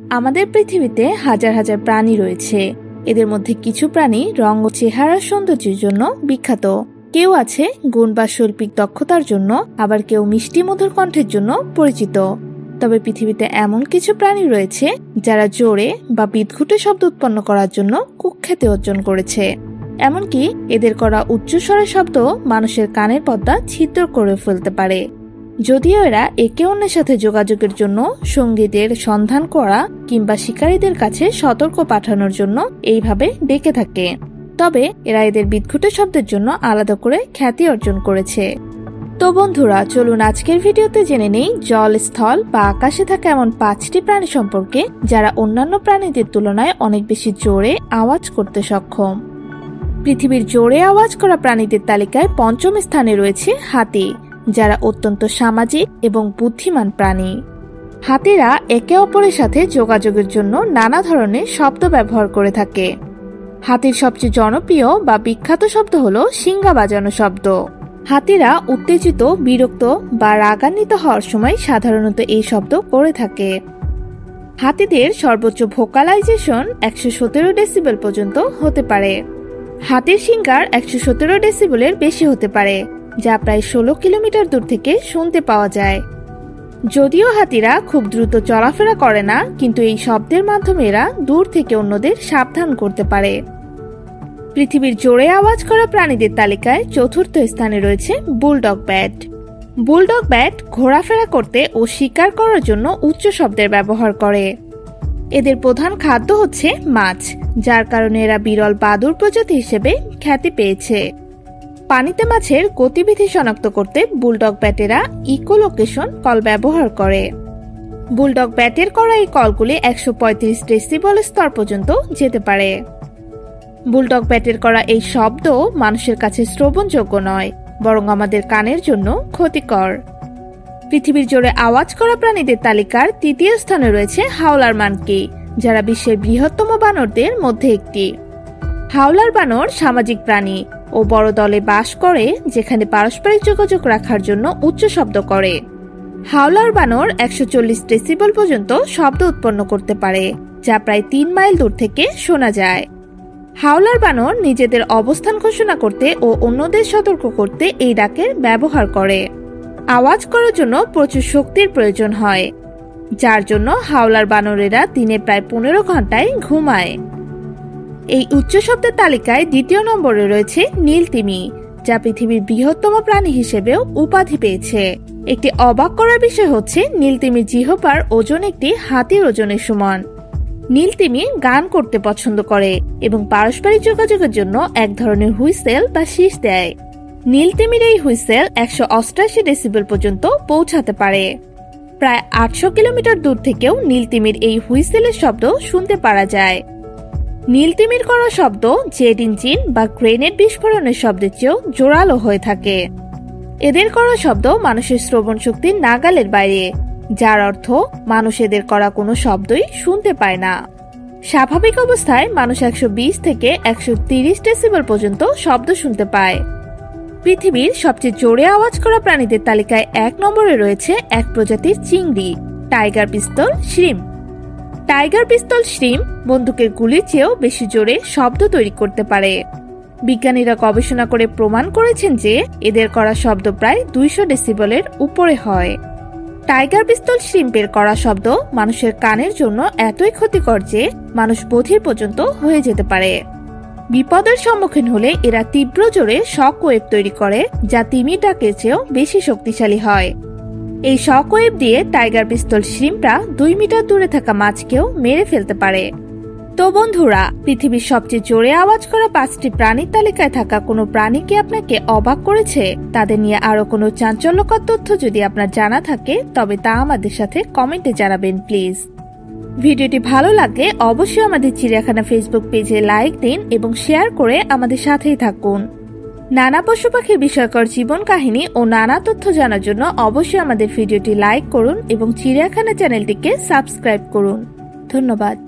আমাদের পৃথিবীতে হাজার হাজার প্রাণী রয়েছে। এদের মধ্যে কিছু প্রাণী রং ও চেহারার সৌন্দর্যের জন্য বিখ্যাত। কেউ আছে গুণ বা শৈল্পিক দক্ষতার জন্য, আবার কেউ মিষ্টি মধুর কণ্ঠের জন্য পরিচিত। তবে পৃথিবীতে এমন কিছু প্রাণী রয়েছে যারা জোরে বা বিদঘুটে শব্দ উৎপন্ন করার জন্য কুখ্যাতি অর্জন করেছে। এমনকি এদের করা উচ্চস্বরের শব্দ মানুষের কানের পর্দা ছিদ্র করে ফেলতে পারে। যদিও এরা একে অন্যের সাথে যোগাযোগের জন্য, সঙ্গীদের সন্ধান করা কিংবা শিকারীদের কাছে সতর্ক পাঠানোর জন্য এইভাবে ডেকে থাকে, তবে এরা এদের বিদঘুটে শব্দের জন্য আলাদা করে খ্যাতি অর্জন করেছে। তো বন্ধুরা, চলুন আজকের ভিডিওতে জেনে নেই জল, স্থল বা আকাশে থাকা এমন 5টি প্রাণী সম্পর্কে যারা অন্যান্য প্রাণীদের তুলনায় অনেক বেশি জোরে আওয়াজ করতে সক্ষম। পৃথিবীর জোরে আওয়াজ করা প্রাণীদের তালিকায় 5ম স্থানে রয়েছে হাতি, যারা অত্যন্ত সামাজিক এবং বুদ্ধিমান প্রাণী। হাতিরা একে অপরের সাথে যোগাযোগের জন্য নানা ধরনের শব্দ ব্যবহার করে থাকে। হাতির সবচেয়ে জনপ্রিয় বা বিখ্যাত শব্দ হলো শিঙ্গা বাজানো শব্দ। হাতিরা উত্তেজিত, বিরক্ত বা রাগান্বিত হওয়ার সময় সাধারণত এই শব্দ করে থাকে। হাতিদের সর্বোচ্চ ভোকালাইজেশন 117 ডেসিবেল পর্যন্ত হতে পারে। হাতির শিঙ্গার 117 ডেসিবেলের বেশি হতে পারে, যা প্রায় 16 কিলোমিটার দূর থেকে শুনতে পাওয়া যায়। যদিও হাতিরা খুব দ্রুত চলাফেরা করে না, কিন্তু এই শব্দের মাধ্যমে এরা দূর থেকে অন্যদের সাবধান করতে পারে। পৃথিবীর জোরে আওয়াজ করা প্রাণীদের তালিকায় 4র্থ স্থানে রয়েছে বুলডগ ব্যাট। বুলডগ ব্যাট ঘোরাফেরা করতে ও শিকার করার জন্য উচ্চ শব্দের ব্যবহার করে। এদের প্রধান খাদ্য হচ্ছে মাছ, যার কারণে এরা বিরল বাদুড় প্রজাতি হিসেবে খ্যাতি পেয়েছে। পানিতে মাছের গতিবিধি শনাক্ত করতে বুলডগ ব্যাটেরা ইকোলোকেশন কল ব্যবহার করে। বুলডগ ব্যাটের করা এই কলগুলি 135 ডেসিবেল স্তর পর্যন্ত যেতে পারে। বুলডগ ব্যাটের করা এই শব্দ মানুষের কাছে শ্রবণযোগ্য নয়, বরং আমাদের কানের জন্য ক্ষতিকর। পৃথিবীর জোরে আওয়াজ করা প্রাণীদের তালিকার 3য় স্থানে রয়েছে হাওলার মানকি, যারা বিশ্বের বৃহত্তম বানরদের মধ্যে একটি। হাওলার বানর সামাজিক প্রাণী ও বড় দলে বাস করে, যেখানে পারস্পরিক যোগাযোগ রাখার জন্য উচ্চ শব্দ করে। হাওলার বানর 140 ডেসিবেল পর্যন্ত শব্দ উৎপন্ন করতে পারে, যা প্রায় 3 মাইল দূর থেকে শোনা যায়। হাওলার বানর নিজেদের অবস্থান ঘোষণা করতে ও অন্যদের সতর্ক করতে এই ডাকের ব্যবহার করে। আওয়াজ করার জন্য প্রচুর শক্তির প্রয়োজন হয়, যার জন্য হাওলার বানরেরা দিনে প্রায় 15 ঘন্টায় ঘুমায়। এই উচ্চ শব্দের তালিকায় 2য় নম্বরে রয়েছে নীলতিমি, যা পৃথিবীর বৃহত্তম প্রাণী হিসেবেও উপাধি পেয়েছে। একটি অবাক করার বিষয় হচ্ছে নীলতিমির জিহ্বার ওজন একটি হাতির ওজনের সমান। নীলতিমি গান করতে পছন্দ করে এবং পারস্পরিক যোগাযোগের জন্য এক ধরনের হুইসেল বা শীষ দেয়। নীলতিমির এই হুইসেল 188 ডেসিবেল পর্যন্ত পৌঁছাতে পারে। প্রায় 800 কিলোমিটার দূর থেকেও নীলতিমির এই হুইসেলের শব্দ শুনতে পারা যায়। নীলতিমির করা শব্দ জেট ইঞ্জিন বা গ্রেনেড বিস্ফোরণের শব্দের চেয়েও জোরালো হয়ে থাকে। এদের করা শব্দ মানুষের শ্রবণ শক্তির নাগালের বাইরে, যার অর্থ মানুষ এদের করা কোনো শব্দই শুনতে পায় না। স্বাভাবিক অবস্থায় মানুষ 120 থেকে 130 ডেসিবেল পর্যন্ত শব্দ শুনতে পায়। পৃথিবীর সবচেয়ে জোরে আওয়াজ করা প্রাণীদের তালিকায় 1 নম্বরে রয়েছে এক প্রজাতির চিংড়ি, tiger pistol shrimp. Tiger pistol shrimp বন্দুকের গুলির চেয়েও বেশি জোরে শব্দ তৈরি করতে পারে। বিজ্ঞানীরা গবেষণা করে প্রমাণ করেছেন যে এদের করা শব্দ প্রায় 200 ডেসিবেলের উপরে হয়। টাইগার পিস্তল শ্রিম্পের করা শব্দ মানুষের কানের জন্য এতই ক্ষতিকর যে মানুষ বধির পর্যন্ত হয়ে যেতে পারে। বিপদের সম্মুখীন হলে এরা তীব্র জোরে শক ওয়েভ তৈরি করে, যা তিমির ডাকের চেয়েও বেশি শক্তিশালী হয়। এই শক ওয়েভ দিয়ে টাইগার পিস্তল শ্রিম্পরা 2 মিটার দূরে থাকা মাছকেও মেরে ফেলতে পারে। তো বন্ধুরা, পৃথিবীর সবচেয়ে জোরে আওয়াজ করা 5টি প্রাণীর তালিকায় থাকা কোনো প্রাণী কি আপনাকে অবাক করেছে? তাদের নিয়ে আরো কোনো চাঞ্চল্যকর তথ্য যদি আপনার জানা থাকে, তবে তা আমাদের সাথে কমেন্টে জানাবেন প্লিজ। ভিডিওটি ভালো লাগলে অবশ্যই আমাদের চিড়িয়াখানা ফেসবুক পেজে লাইক দিন এবং শেয়ার করে আমাদের সাথেই থাকুন। নানা পশু পাখির বিষয়কর জীবন কাহিনী ও নানা তথ্য জানার জন্য অবশ্যই আমাদের ভিডিওটি লাইক করুন এবং চিড়িয়াখানা চ্যানেলটিকে সাবস্ক্রাইব করুন। ধন্যবাদ।